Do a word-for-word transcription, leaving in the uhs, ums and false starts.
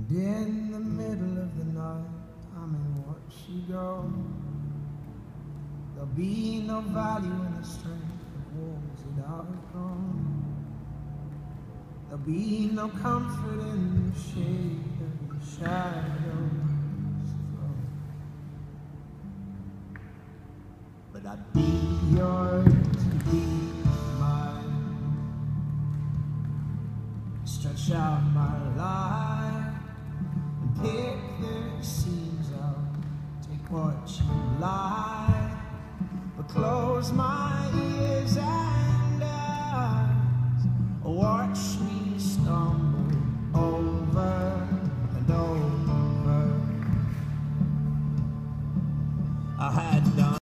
And in the middle of the night, I may watch you go. There'll be no value in the strength of walls that I've grown. There'll be no comfort in the shade of the shadows thrown. But I'd be yours to be mine. Stretch out my life and pick the seams out. Take what you like, but close my ears and eyes. Watch me stumble over and over. I had done